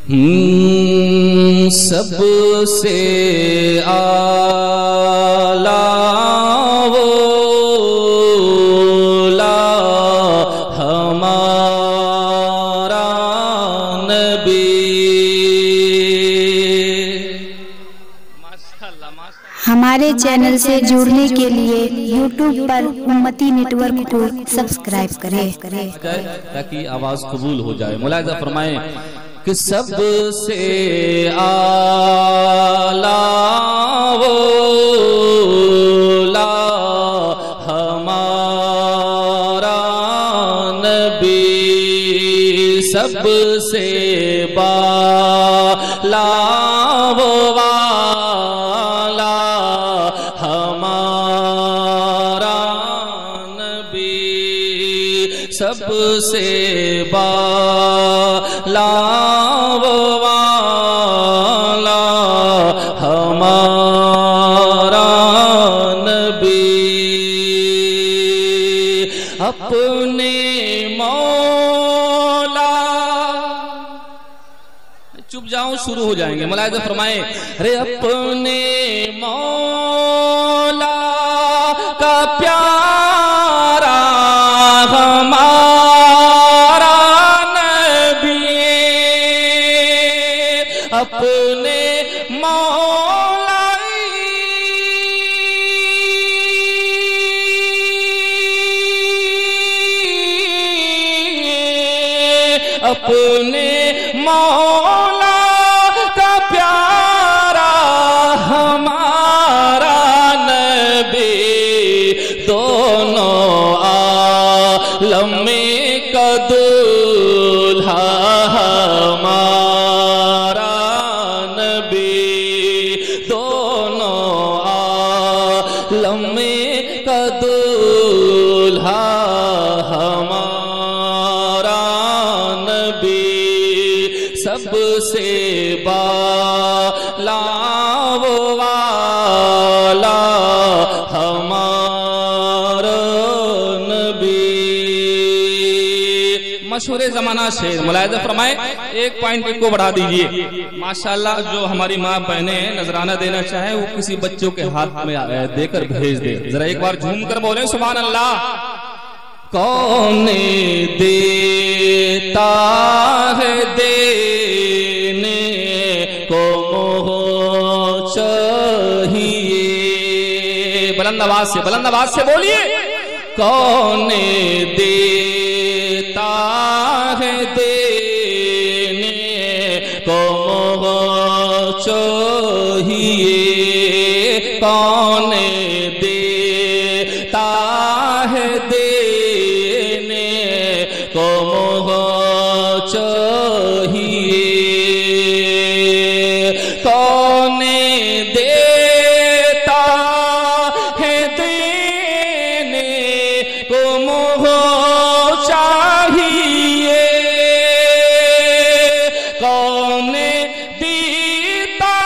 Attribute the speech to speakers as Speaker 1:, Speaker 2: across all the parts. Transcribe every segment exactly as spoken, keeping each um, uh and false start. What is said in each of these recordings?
Speaker 1: سب سے اعلیٰ اولا ہمارا نبی۔
Speaker 2: ہمارے چینل سے جڑنے کے لیے یوٹیوب پر امتی نیٹ ورک کو سبسکرائب کریں
Speaker 1: تاکہ آواز قبول ہو جائے۔ ملاحظہ فرمائیں کہ سب سے اعلیٰ اولا ہمارا نبی، سب سے بالا والا ہمارا نبی، سب سے بالا اپنے مولا، چپ جاؤں شروع ہو جائیں گے، ملاحظہ فرمائیں، رے اپنے مولا کا پیارا ہمارا نبی، اپنے مولا اپنے مولا کا پیارا ہمارا نبی، دونوں عالم کا دولہا ہمارا نبی، دونوں عالم کا دولہا ہمارا سب سے بالا والا ہمارا نبی۔ مشہور زمانہ شعر، ملاحظہ فرمائیں، ایک پوائنٹ کو بڑھا دیجئے۔ ماشاءاللہ جو ہماری ماں بہنیں نذرانہ دینا چاہیں وہ کسی بچوں کے ہاتھ میں دے کر بھیج دے، ذرا ایک بار جھوم کر بولیں سبحان اللہ۔ کون دیتا ہے دینے کو چاہیے، بلند آواز سے بلند آواز سے بولیے، کون دیتا ہے دینے کو چاہیے، کون دیتا ہے دینے کو چاہیے، کون دیتا ہے دینے کو چاہیے، کون دیتا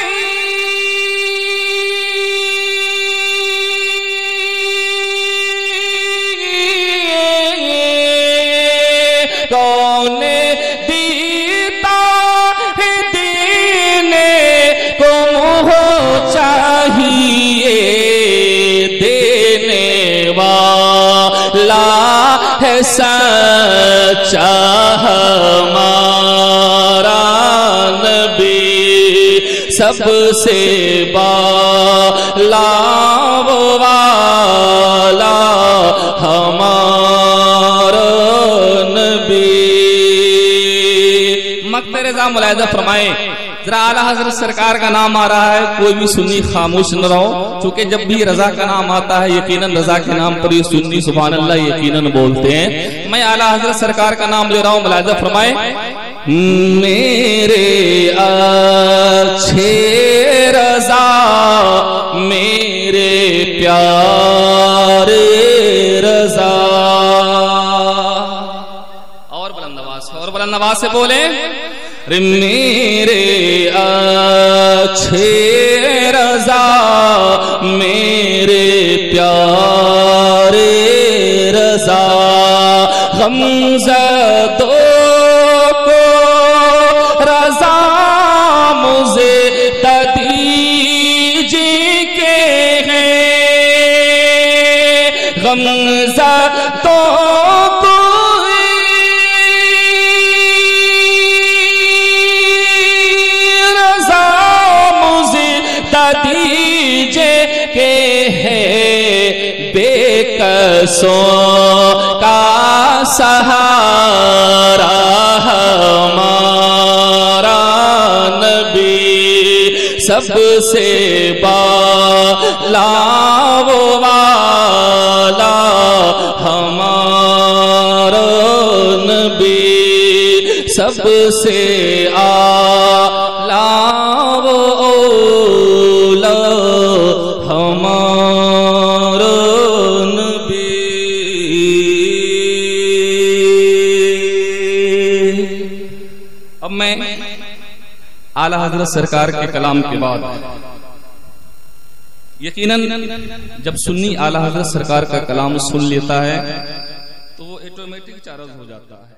Speaker 1: کون دیتا ہے دینے کو چاہیے، دینے والا ہے سچا ہمارا نبی، سب سے بالا والا ہمارا نبی۔ مقت رضا ملاحظہ فرمائیں، ذرا اعلیٰ حضرت سرکار کا نام آ رہا ہے، کوئی بھی سنی خاموش نہ رہو، چونکہ جب بھی رضا کا نام آتا ہے یقیناً رضا کے نام پر یہ سنی سبحان اللہ یقیناً بولتے ہیں۔ میں اعلیٰ حضرت سرکار کا نام لے رہا ہوں، ملاحظہ فرمائیں، میرے اچھے رضا میرے پیارے رضا، اور بلند آواز سے اور بلند آواز سے بولیں، میرے اچھے رضا میرے پیارے رضا، غمزدوں کو رضا دیجے کہ ہے بے کسوں کا سہارا ہمارا نبی، سب سے بالا وہ والا ہمارا نبی، سب سے اعلیٰ وہ اولا ہمارا نبی۔ اب میں اعلیٰ حضرت سرکار کے کلام کے بعد یقیناً جب سنی اعلیٰ حضرت سرکار کا کلام سن لیتا ہے تو وہ ایٹومیٹک چارج ہو جاتا ہے۔